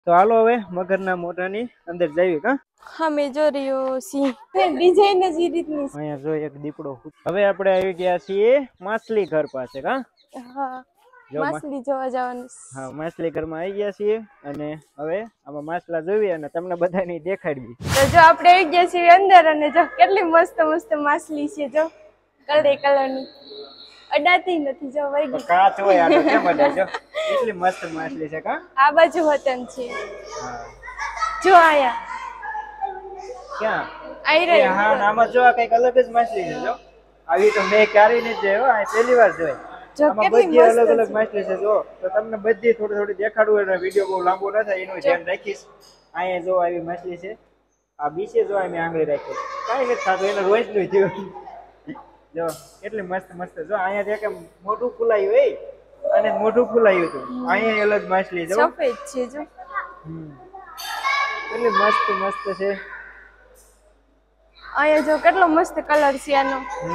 તો હાલો હવે મગરના મોઢાની અંદર જઈએ કા અમે જો રહ્યો સી ડિઝાઇન જ ઈ રીતની છે. અહીંયા જો એક દીપડો હવે આપણે આવી ગયા છીએ માછલી ઘર પાસે કા હા માછલી જોવા જવાનું. હા માછલી ઘરમાં આવી ગયા છીએ અને હવે આમાં માછલા જોઈએ અને તમને બધાને દેખાડવી. તો જો આપણે આવી ગયા છીએ અંદર અને જો કેટલી મસ્ત મસ્ત માછલી છે જો કલરની અડાતી નથી જો વઈ ગઈ કાચ હોય આ કેમ અડાજો કેટલી મસ્ત માછલી છે કા આ બાજુ વતન છે. જો આયા ક્યાં આઈ રહી હા આમાં જો કઈક અલગ જ માછલી છે જો આવી તો મેં ક્યારેય નથી જોયો આ પહેલી વાર જોઈ. આમાં બધી અલગ અલગ માછલી છે જો તો તમને બધી થોડી થોડી દેખાડવું અને વિડીયો બહુ લાંબો ન થાય એનું ધ્યાન રાખીશ. અહીંયા જો આવી માછલી છે આ બીચે જો મેં આંગળી રાખી કાંઈ નથી થતું એને રોજ નું થયું જો કેટલી મસ્ત મસ્ત જો અહીંયા કે મોઢું ફૂલાયું હોય અને મોઢું ફૂલાયું હતું અહીંયા અલગ માછલી જો સફેદ છે જો કેટલી મસ્ત મસ્ત છે. અહીંયા જો કેટલો મસ્ત કલર છે આનો.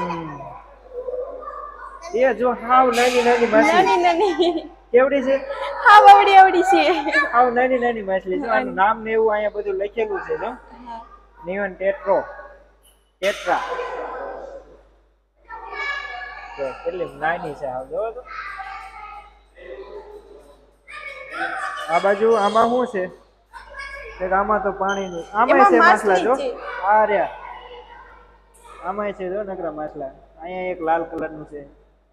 એ જો હાવ નાની નાની માછલી નાની નાની કેવડી છે હાવ આવડી આવડી છે હાવ નાની નાની માછલી છે. આનું નામ ને એવું અહીંયા બધું લખેલું છે જો નિવન ટેટ્રા કેટલી નાની છે હાવ જો તો આ બાજુ આમાં શું છે આમાં તો પાણીનું આમાં છે માછલા જો આ રહ્યા આમાં છે જો નકરા માછલા. અહીંયા એક લાલ કલરનું છે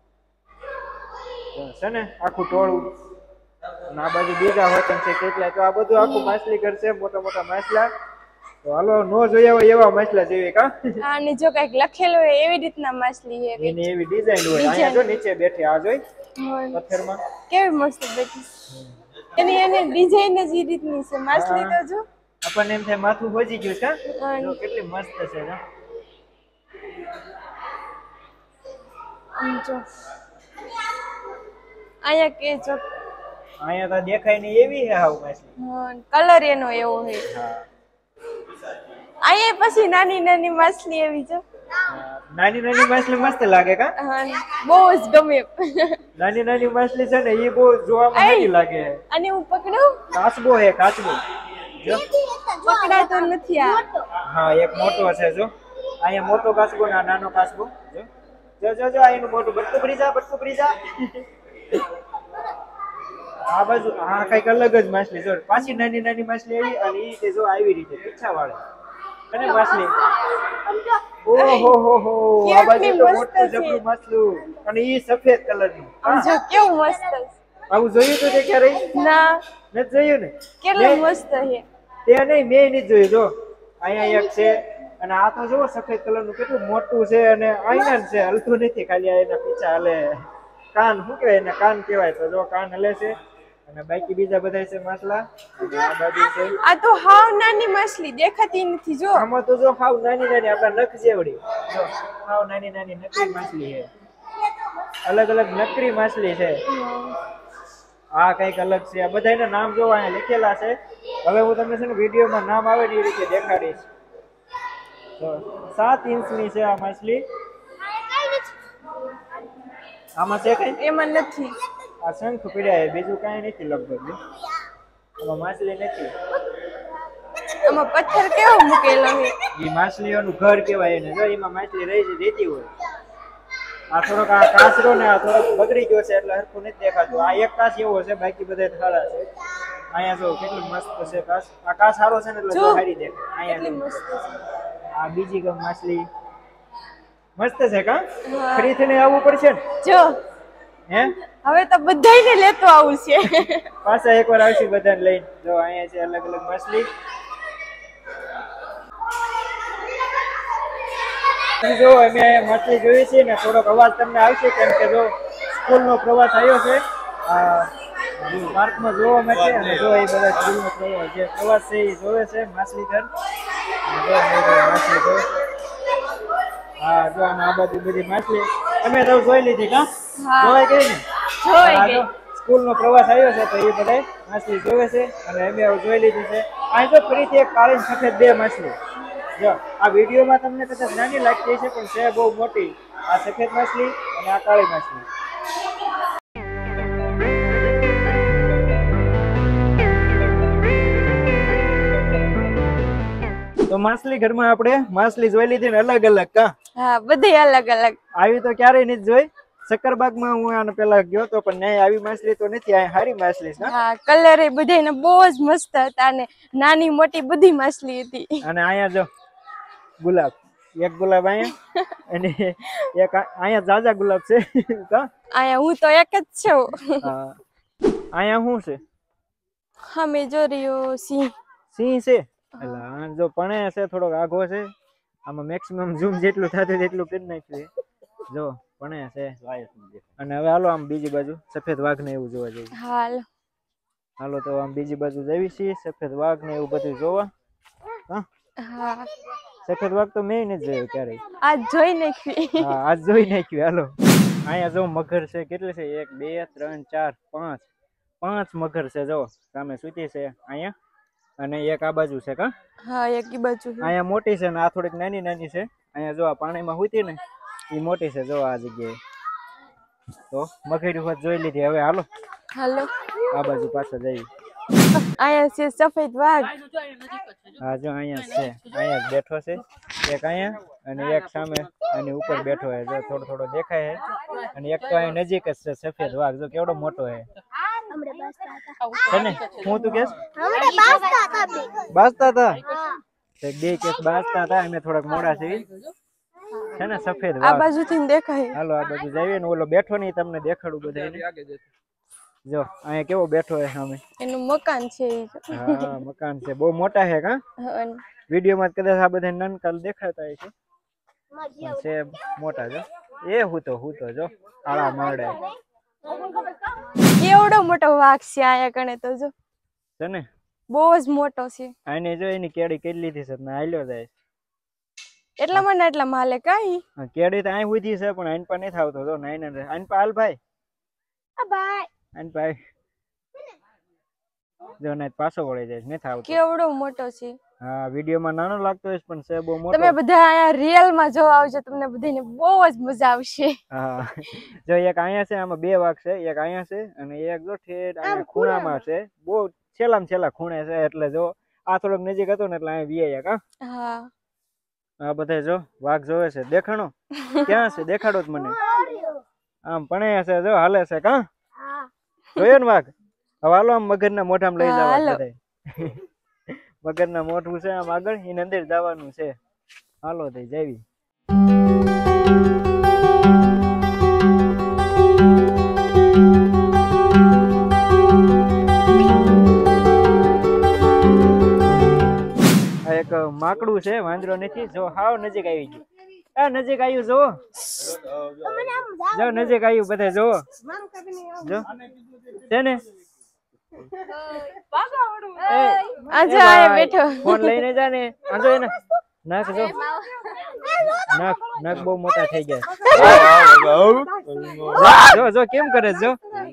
ને આખું ટોળું અને આ બાજુ બીજા વતન છે કેટલા તો આ બધું આખું માછલી ઘર છે મોટા મોટા માછલા. તો હાલો નો જોયા હોય એવા માછલા જોઈએ કા અને જો કઈક લખેલું હોય એવી રીતના માછલી છે એની એવી ડિઝાઇન હોય. અહીંયા જો નીચે બેઠી આ જોઈ પથ્થરમાં કેવી મસ્ત બેઠી એની ડિઝાઇન જ ઈ રીતની છે માછલી તો જો આપણને એમ થાય માથું હોજી ગયું છે જો કેટલી મસ્ત છે જો જો આયા કે જો અહીંયા તો દેખાય નહીં એવી છે હાવ માછલી કલર એનો એવો છે. આયા પછી નાની નાની માછલી એવી જો નાની નાની માછલી મસ્ત લાગે કા બહુ જ ગમે. નાની નાની માછલી છે ને એ બહુ જોવામાં સારી લાગે. અને હું પકડું કાચબો હે કાચબો જો પકડાતો નથી આ. હા એક મોટો છે જો અહીંયા મોટો કાચબો ના નાનો કાચબો જો જો જો એનું મોટું બટકું પડી જા આ બાજુ હા કઈક અલગ જ માછલી જો પાછી નાની નાની માછલી આવી અને ઈ તે જો આવી રીતે પીછા વાળે અને માછલી ઓહો હો આ બાજુ તો મોટું જબરું માછલું અને ઈ સફેદ કલરનું જો કેવું મસ્ત છે. આવું જોયું તો તે ક્યારે ના નથી જોયું ને કેટલું મસ્ત છે તે નહીં મેં નથી જોયું જો અહીંયા એક છે અને આ તો જો સફેદ કલરનું કેટલું મોટું છે અને આઈના છે હલતું નથી ખાલી એના પીછા હલે કાન શું કહેવાય એના કાન કહેવાય તો જો કાન હલે છે અને બાકી બીજા બધા છે માછલા આ બાજુ છે. આ તો હાવ નાની માછલી દેખાતી નથી જો આમાં તો જો હાવ નાની નાની આપણા નખ જેવડી જો હાવ નાની નાની નકરી માછલી છે અલગ અલગ નકરી માછલી છે. આ કઈક અલગ છે આ બધાના નામ જો અહીંયા લખેલા છે. હવે હું તમને છે ને વિડીયોમાં નામ આવે ને એ રીતે દેખાડીશ. 7 ઇંચની છે આ માછલી. આમાં છે કઈ એમાં નથી આ શંખ પીડ્યા બીજું કઈ નથી લગભગ આમાં માછલી નથી. આમાં પથ્થર કેવો મૂકેલો છે એ માછલીઓનું ઘર કહેવાય એને જો એમાં માછલી રહેતી હોય. આ થોડોક આ કાચરો ને આ થોડોક બગડી ગયો છે એટલે હરખું નથી દેખાતું. આ એક કાચ એવો છે બાકી બધા સારા છે. અહીંયા જો કેટલું મસ્ત છે કાચ. આ કાચ સારો છે ને એટલે જો સારી દેખાય. અહીંયા આ બીજી ગમ માછલી મસ્ત છે કા ખરીદીને આવવું પડશે ને જો હે હવે તો બધાયને લેતો આવું છે પાછા એકવાર આવશે બધાને લઈને. જો અહીંયા છે અલગ અલગ માછલી. જો અમે માછલી જોઈ છે ને થોડોક અવાજ તમને આવશે કેમ કે જો સ્કૂલનો પ્રવાસ આવ્યો છે પાર્કમાં જોવા માટે અને જો એ બધા સ્કૂલનો પ્રવાસ છે એ જોવે છે માછલી ઘર. માછલી જો હા જો આ બાજુ બધી માછલી તમે તો જોઈ લીધી કા જોઈ ગઈ ને જોઈ ગઈ. સ્કૂલનો પ્રવાસ આવ્યો છે તો એ બધા માછલી જોવે છે અને અમે જોઈ લીધી છે. અહીં તો ફરીથી એક કાળી સફેદ બે માછલી જો આ વિડીયોમાં તમને કદાચ નાની લાગતી છે પણ છે બહુ મોટી. આ સફેદ માછલી અને આ કાળી માછલી. માછલી ઘરમાં આપણે માછલી જોઈ લીધી ને અલગ અલગ કા? હા બધી અલગ અલગ. આવી તો ક્યારેય નથી જોઈ. શક્કરબાગમાં હું આને પેલા ગયો તો પણ ન્યાય આવી માછલી તો નથી. આ સારી માછલી છે. હા કલર એ બધાને બહુ જ મસ્ત હતા ને નાની મોટી બધી માછલી હતી. અને અહીંયા જો ગુલાબ, એક ગુલાબ અહીંયા અને એક અહીંયા જાજા ગુલાબ છે કા? અહીંયા હું તો એક જ છું. હા અહીંયા શું છે? હા મેં જો રહ્યો સિંહ. સિંહ છે? એટલે જો પણ છે થોડોક આઘો છે. આમાં મેક્સિમમ ઝૂમ જેટલું થતું તેટલું કરી નાખ્યું. જો પણ છે. અને હવે હાલો આમ બીજી બાજુ સફેદ વાઘ ને એવું જોવા જઈએ. હાલો તો આમ બીજી બાજુ જઈએ છીએ સફેદ વાઘ ને એવું બધું જોવા. હા સફેદ વાઘ તો મેં નથી જોયો ક્યારેય. આજ જોઈ નાખ્યું. હા આજ જોઈ નાખ્યું. હાલો અહીંયા જો મગર છે. કેટલી છે? 1 2 3 4 5 મગર છે. જો સામે સૂતી છે અહીંયા અને એક આ બાજુ છે કા? હા એક ઈ બાજુ. અહીંયા મોટી છે ને આ થોડીક નાની નાની છે. અહીંયા જો આ પાણીમાં સૂતી ને એ મોટી છે. જો આ જગ્યાએ તો મગરી વાત જોઈ લીધી. હવે હાલો આ બાજુ પાછા જઈએ. અહીંયા છે સફેદ વાઘ. હા જો અહીંયા છે. અહીંયા જ બેઠો છે એક અહીંયા અને એક સામે આની ઉપર બેઠો છે. જો થોડો થોડો દેખાય છે અને એક તો અહીં નજીક જ છે સફેદ વાઘ. જો કેવડો મોટો છે. હું તું કેસ બાસતા હતા? બે કેસ બાસતા હતા. અમે થોડાક મોડા છે ને સફેદ વાઘ. આ બાજુથી દેખાય. હાલો આ બાજુ જઈએ ને ઓલો બેઠો નહીં તમને દેખાડું બધાને. જો અહીંયા કેવો બેઠો છે સામે. એનું મકાન છે. હા મકાન છે. બહુ મોટા છે કા? વિડીયોમાં કદાચ આ બધા નાનકાલ દેખાતા છે. છે મોટા. જો એ હું તો જો આળા મારડે. કેવડો મોટો વાઘ છે આયા કણે તો જો છે ને બહુ જ મોટો છે. આને જો એની કેડી કરી લીધી છે ને હાલ્યો જાય. એટલા મને એટલા માલે કાઈ. કેડી તો અહીં ઉધી છે પણ આઈન પર નથી આવતો. જો નાઈ ને આઈન પર હાલ ભાઈ. આ ભાઈ આઈન ભાઈ જો ને પાછો વળી જાય નથી આવતો. કેવડો મોટો છે. હા વિડીયોમાં નાનો લાગતો હોય પણ છે બહુ મોટો. તમે બધા અહીંયા રિયલ માં જોવા આવજો. તમને બધાને બહુ જ મજા આવશે. હા જો એક અહીંયા છે. આમાં બે વાઘ છે. એક અહીંયા છે અને એક જો ઠેઠ અહીંયા ખૂણામાં છે. બહુ છેલ્લામાં છેલ્લા ખૂણે છે. એટલે જો આ થોડોક નજીક હતો ને એટલે અહીંયા વીઆયા કા? હા આ બધા જો વાઘ જોવે છે. દેખાણો ક્યાં છે? દેખાડો જ મને. આમ પણ છે જો હાલે છે કા? જોયો ને વાઘ? હવે હાલો આમ મગરના મોઢામાં લઈ જવા બધા. મગરના મોઢું છે આમ આગળ એની અંદર જવાનું છે. હાલો થઈ જાવી. આ એક માકડું છે. વાંદરો નથી. જો હાવ નજીક આવી ગયું. આ નજીક આવ્યું જો. જો નજીક આવ્યું બધા જો. જો છે ને ફોન લઈને જા ને. આજો એને નાક જો નાક બહુ મોટા થઈ ગયા. જો જો કેમ કરે જો.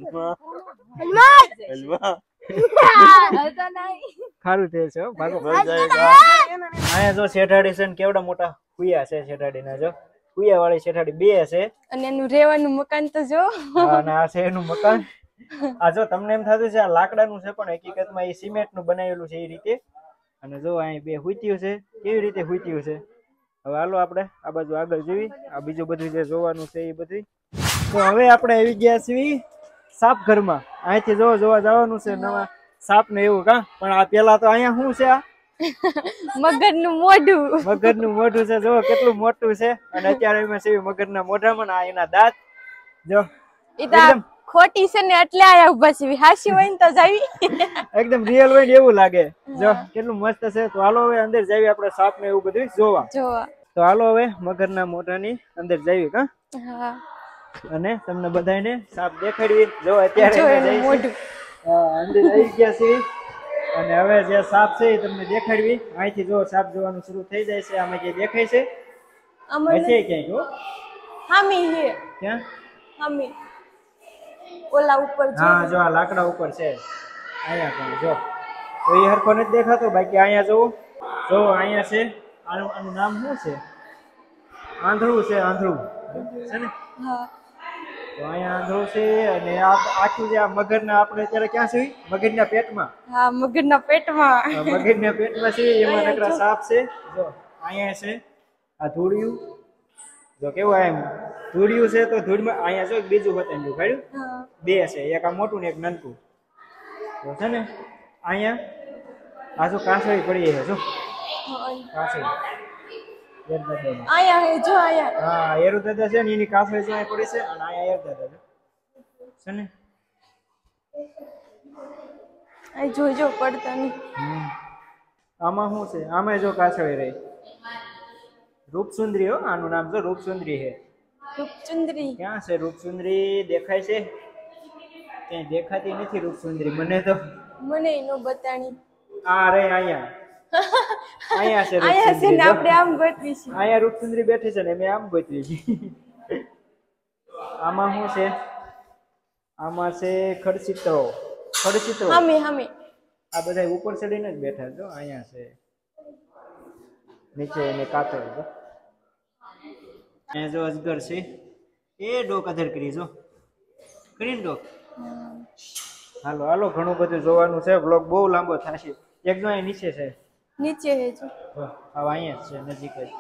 ખારું થયું છે. ભાગો. અહીંયા જો શેઠાડી છે ને કેવડા મોટા કુયા છે. શેઠાડી ના જો કુયા વાળી શેઠાડી બે છે. અને એનું રહેવાનું મકાન તો જો. અને આ છે એનું મકાન. આ જો તમને એમ થતું છે આ લાકડાનું છે પણ હકીકતમાં એ સિમેન્ટ નું બનાવેલું છે એ રીતે. અને જો અહીં બે હુત્યું છે. કેવી રીતે હુત્યું છે. હવે હાલો આપણે આ બાજુ આગળ જઈએ. આ બીજું બધું જે જોવાનું છે એ બધું. તો હવે આપણે આવી ગયા છીએ સાપ ઘરમાં. અહીંથી જોવા જવાનું છે નવા સાપ ને એવું કા? પણ આ પેલા તો અહીંયા શું છે? આ મગરનું મોઢું. મગરનું મોઢું છે. જો કેટલું મોટું છે. અને અત્યારે એમાં છે મગરના મોઢામાં આ એના દાંત જો એકદમ ખોટી છે ને એટલે આયા ઉભા છે. હાસી હોય ને તો જાવી. એકદમ રિયલ હોય ને એવું લાગે. જો કેટલું મસ્ત છે. તો હાલો હવે અંદર જઈએ આપણે સાપ ને એવું બધું જોવા. તો હાલો હવે મગરના મોઢાની અંદર જઈએ કા? હા અને તમને બધાને સાપ દેખાડવી. જો અત્યારે મોઢું અંદર આવી ગયા છે અને હવે જે સાપ છે એ તમને દેખાડવી. અહીંથી જો સાપ જોવાનું શરૂ થઈ જાય છે. આમાં જે દેખાય છે હશે ક્યાંય જો હામી છે. ક્યાં હામી? ઓલા ઉપર જો. હા જો આ લાકડા ઉપર છે. અહીંયા પણ જો તો એ હરખો નથી દેખાતો. બાકી અહીંયા જો અહીંયા છે. આનું નામ શું છે? આંધળું છે. આંધળું છે ને? હા તો અહીંયા આંધળો છે અને આ આખું જે આ મગરના આપણે અત્યારે ક્યાં છે મગજના પેટમાં હા મગરના પેટમાં મગજના પેટમાં છે એમાં નકરા સાપ છે જો અહીંયા છે આ ધૂળિયું જો કેવું એમ ધૂળિયું છે તો ધૂળમાં અહીંયા જો બીજું બતાવ્યું ખાડ્યું બે છે એક આ મોટું ને એક નાનકું તો છે ને અહીંયા આ જો કાસળી પડી છે જો કાસળી આયા હે જો આયા હા એરુ દાદા છે ને એની કાસળી જો પડી છે અને અહીંયા એર દાદા છે ને આ જોજો પડતા નહીં આમાં શું છે આમાં જો કાસળી રહી રૂપસુંદરી હો આનું નામ જો રૂપસુંદરી છે રૂપચંદ્રી ક્યાં છે રૂપસુંદરી દેખાય છે ક્યાંય દેખાતી નથી રૂપસુંદરી મને તો મને નો બતાણી આ રે અહીંયા અહીંયા છે આયા છે ને રૂપસુંદરી આપણે આમ ગોતવી છે અહીંયા રૂપસુંદરી બેઠી છે ને મેં આમ ગોતવી છે આમાં શું છે આમાં છે ખડચિત્રો હામે હામે આ બધા ઉપર ચડીને જ બેઠા છો અહીંયા છે નીચે એને કાતર જો અહીંયા જો અજગર છે એ ડોક અધર કરી જો કરીને ડોક હાલો હાલો ઘણું બધું જોવાનું છે બ્લોગ બહુ લાંબો થશે એક જો અહીં નીચે છે નીચે હે જો હવે અહીંયા જ છે નજીક જ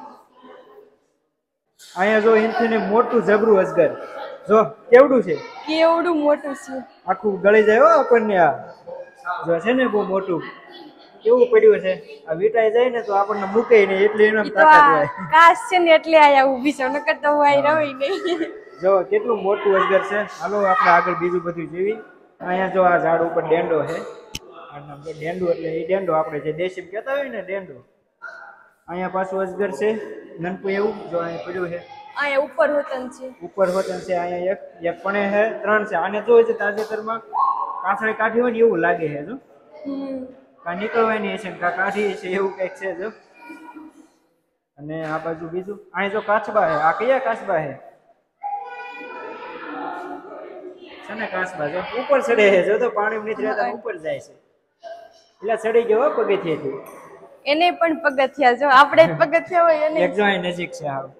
અહીંયા જો એનથી મોટું જબરું અજગર જો કેવડું છે કેવડું મોટું છે આખું ગળી જાય હો આપણને આ જો છે ને બહુ મોટું કેવું પડ્યું છે આ વીટાઈ જાય ને તો આપણને મૂકે નહીં એટલે એનો તાકાત હોય કાશ છે ને એટલે આયા ઊભી છે નકર તો હું આઈ રહી નહીં જો કેટલું મોટું અજગર છે હાલો આપણે આગળ બીજું બધું જોઈ અહીંયા જો આ ઝાડ ઉપર ડેંડો છે આ નામ તો ડેંડો એટલે એ ડેંડો આપણે જે દેશી કહેતા હોય ને ડેંડો અહીંયા પાછું અજગર છે નનકું એવું જો અહીંયા પડ્યું છે આયા ઉપર હોતન છે ઉપર હોતન છે અહીંયા એક પણ છે ત્રણ છે આને જો છે તાજેતરમાં કાસળી કાઢી હોય ને એવું લાગે છે જો કા નીકળવાની છે કા કાઢી છે એવું કઈક છે જો અને આ બાજુ બીજું અહીં જો કાચબા છે આ કયા કાચબા છે ને કાચબા જો ઉપર ચડે છે જો તો પાણી નથી રહેતા ઉપર જાય છે એટલે ચડી ગયો પગથિયેથી એને પણ પગથિયા જો આપણે જ પગથિયા હોય એને એક જો અહીં નજીક છે હાવ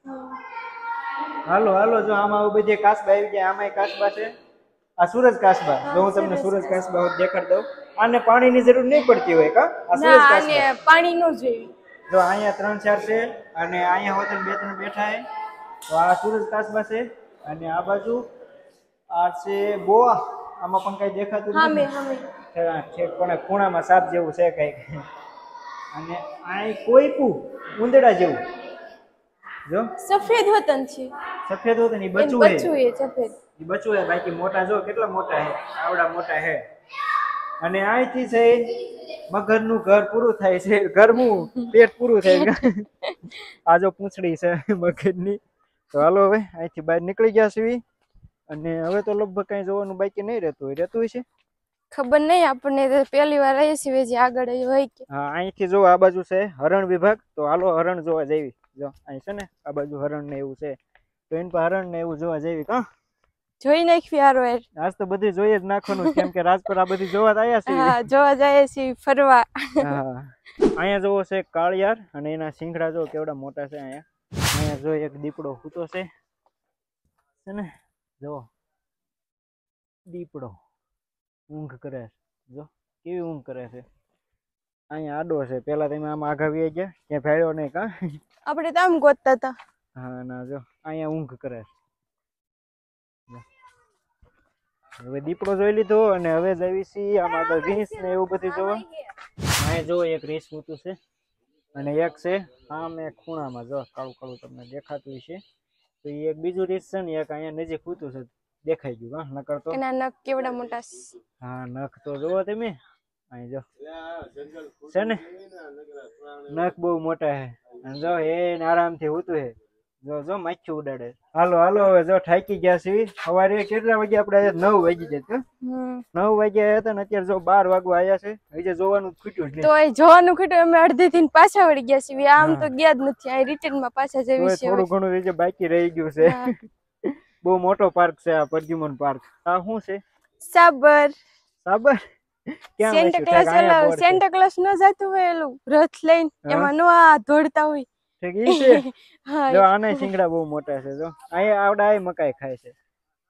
હાલો હાલો જો આમાં આવું બધી કાચબા આવી ગયા આમાં કાચબા છે આ સૂરજ કાચબા જો હું તમને સૂરજ કાચબા દેખાડ દઉં આને પાણીની જરૂર નહીં પડતી હોય કા આ સૂરજ કાચબા આને પાણી નો જોઈએ જો અહીંયા 3-4 છે અને અહીંયા હોતન 2-3 બેઠા છે તો આ સૂરજ કાચબા છે અને આ બાજુ આ છે બોઆ આમાં પણ કઈ દેખાતું હામે નથી હામે ઠેક પણ ખૂણામાં સાપ જેવું છે કઈક અને આ કોઈકું ઉંદડા જેવું જો સફેદ હોતન છે સફેદ હોતન એ બચ્ચું બચ્ચું છે સફેદ એ બચ્ચું છે બાકી મોટા જો કેટલા મોટા છે આવડા મોટા છે અને અહીંથી છે મગરનું ઘર પૂરું થાય છે ઘરનું પેટ પૂરું થાય આ જો પૂંછડી છે મગરની તો હાલો હવે અહીંથી બહાર નીકળી ગયા છીએ અને હવે તો લગભગ કઈ જોવાનું બાકી નહીં રહેતું હોય છે ખબર નહીં આપણને તો પહેલી વાર આવીએ છીએ જે આગળ હોય કે હા અહીંથી જો આ બાજુ છે હરણ વિભાગ તો હાલો હરણ જોવા જઈએ જો અહીં છે ને આ બાજુ હરણ ને એવું છે તો એન પર હરણ ને એવું જોવા જઈએ કા જોઈ નાખવી હારો યાર આજ તો બધું જોઈએ જ નાખવાનું કેમ કે રાજકોટ આ બધી જોવા આવ્યા છે હા જોવા જાય છે ફરવા હા અહીંયા જોવો છે કાળિયાર અને એના સિંગડા જો કેવડા મોટા છે અહીંયા જો એક દીપડો સૂતો છે ને જો દીપડો ઊંઘ કરે છે જો કેવી ઊંઘ કરે છે અહીંયા આડો છે પેલા તમે આમ આઘાવી ગયા ક્યાં ફેર્યો નહીં કા આપણે તો આમ ગોતતા હતા હા ના જો અહીંયા ઊંઘ કરે છે હવે દીપડો જોઈ લીધો અને હવે જઈએ છીએ આમ આગળ રીંછ ને એવું બધું જોવા અહીંયા જો એક રીંછ સૂતું છે અને એક છે આમ એક ખૂણામાં જો કાળું કાળું તમને દેખાતું છે તો એ એક બીજું રીંછ છે ને એક અહીંયા નજીક સૂતું છે દેખાઈ ગયું હા નકર તો એના નખ કેવડા મોટા હા નખ તો જોવો તમે અહીં જો છે ને નખ બહુ મોટા છે અને જો એ આરામથી સૂતું છે જો જો માખ્યું ઉડાડે હાલો હાલો હવે જો થાકી ગયા છીએ સવારે કેટલા વાગે આપણે 9 વાગી જાય 9 વાગ્યા હતા ને અત્યારે જો 12 વાગવા આવ્યા છે હજી જોવાનું ખૂટ્યું જ નહીં તો એ જોવાનું ખૂટ્યું અમે અડધી થી પાછા વળી ગયા છીએ આમ તો ગયા જ નથી આ રિટર્ન માં પાછા જવી છે થોડું ઘણું જે બાકી રહી ગયું છે બહુ મોટો પાર્ક છે આ પરજુમન પાર્ક આ શું છે સાબર સાબર ક્યાં સેન્ટા ક્લાસ ન જતું હોય એલું રથ લઈને એમાં નો આ દોડતા હોય ઠીક ઈ છે જો આને સિંગડા બહુ મોટા છે જો અહીંયા આવડા મકાઈ ખાય છે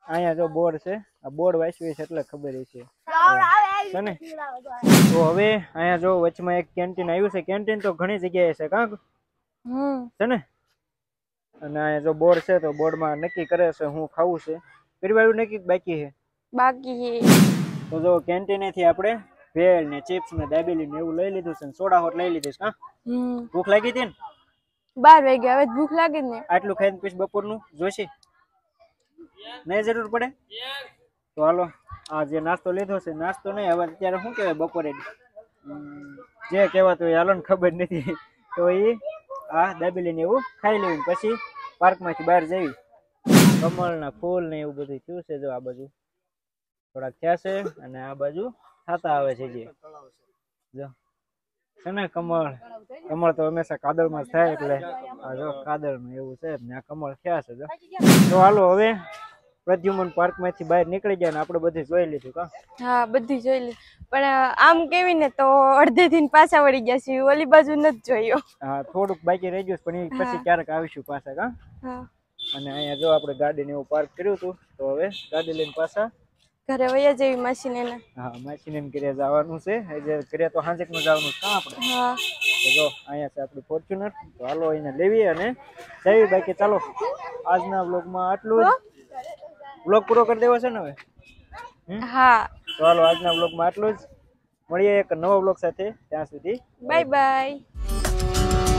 અહીંયા જો બોર્ડ છે, આ બોર્ડ વાંચ્યું છે એટલે ખબર છે ને. તો હવે અહીંયા જો વચમાં એક કેન્ટીન આવ્યું છે. કેન્ટીન તો ઘણી જગ્યાએ છે કાંક છે ને. અને અહીંયા જો બોર્ડ છે તો બોર્ડમાં નક્કી કરે છે હું ખાવું છે. પરિવારનું નક્કી બાકી છે. તો જો કેન્ટીનેથી આપણે ભેળ ને ચિપ્સ ને દાબેલી ને એવું લઈ લીધું છે ને સોડા હોટ લઈ લીધું છે. કા ભૂખ લાગી હતી ને 12 વાગ્યા હવે ભૂખ લાગે ને. આટલું ખાઈને પછી બપોરનું જોશે નહીં જરૂર પડે તો હાલો આ જે નાસ્તો લીધો છે નાસ્તો નહીં હવે અત્યારે શું કહેવાય બપોરે જે કહેવાતું હોય હાલો ને ખબર નથી તો એ આ દાબેલી ને એવું ખાઈ લેવું પછી પાર્કમાંથી બહાર જઈ કમળના ફૂલ ને એવું બધું થયું છે. જો આ બાજુ થોડાક થયા છે અને આ બાજુ થતા આવે છે. જે જો છે ને કમળ તો હંમેશા કાદળમાં જ થાય એટલે આ જો કાદળમાં એવું છે ને આ કમળ થયા છે. જો તો હાલો હવે પ્રદ્યુમન પાર્કમાંથી બહાર નીકળી ગયા ને આપણે બધું જોઈ લીધું. કા હા બધું જોઈ લીધું પણ આમ કેવી ને તો અડધેથી પાછા વળી ગયા છે. ઓલી બાજુ નથી જોયો. હા થોડુંક બાકી રહી ગયું પણ પછી ક્યારેક આવીશું પાછા. કા અને અહીંયા જો આપણે ગાડીને એવું પાર્ક કર્યું હતું તો હવે ગાડી લઈને પાછા ઘરે વયા જેવી માસીને ને. હા માસીને ઘરે જવાનું છે. જે ઘરે તો સાંજેકનું જવાનું છે. આપણે હા તો જો અહીંયા છે આપણી ફોર્ચ્યુનર. તો હાલો એને લેવી અને જઈએ. બાકી ચાલો આજના વ્લોગમાં આટલું જ. વ્લોગ પૂરો કરી દેવો છે ને હવે. હા તો હાલો આજના વ્લોગમાં આટલું જ. મળીએ એક નવા વ્લોગ સાથે. ત્યાં સુધી બાય બાય.